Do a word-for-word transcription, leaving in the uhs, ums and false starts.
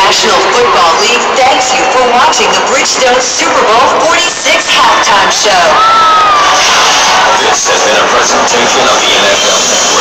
National Football League thanks you for watching the Bridgestone Super Bowl forty-six halftime show. This has been a presentation of the N F L Network.